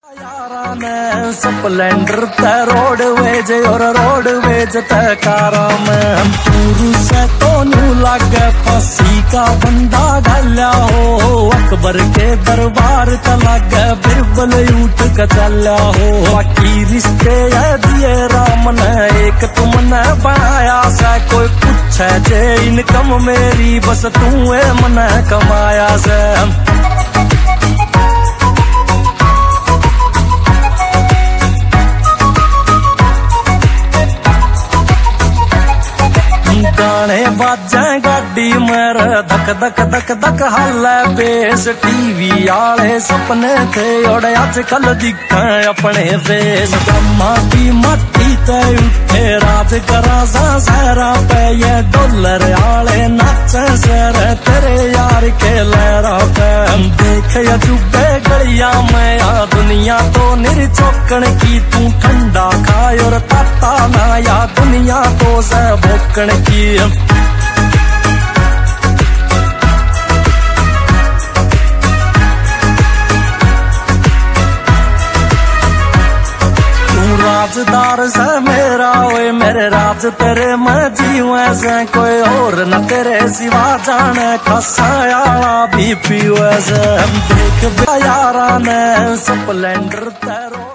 यारा ने स्प्लेंडर ते रोडवेज और रोडवेज ते कारा में चूरू से तो न्यू लागे फांसी का बंदा गल्या हो। अकबर के दरबार का लागे बिरबल उठ के चल्या हो। बाकी रिश्ते दिए राम ने एक तुमने बनाया से कोई पूछे जे इनकम मेरी बस तू मने कमाया से। गाने बाजे गाड़ी मेरे धक धक धक धक हाले बेस। टीवी आले सपने थे और आजकल दिखे अपने फेस। ब्रह्मा की मट्टी ते उठे राज करा सहरा पे ये डॉलर आले नाचे सर तेरे यार के लहरा पे। देख अजूबे गलिया में या दुनिया तो निर्चौकन की तू ठंडा खाए और ताता ना या दुनिया तो से भोकन की। राजदार से मेरा ओए मेरे राज तेरे मैं जीवे से कोई और न तेरे सिवा जाने खसायाला भी पीवे से। देख यारा ने स्प्लेंडर तेरो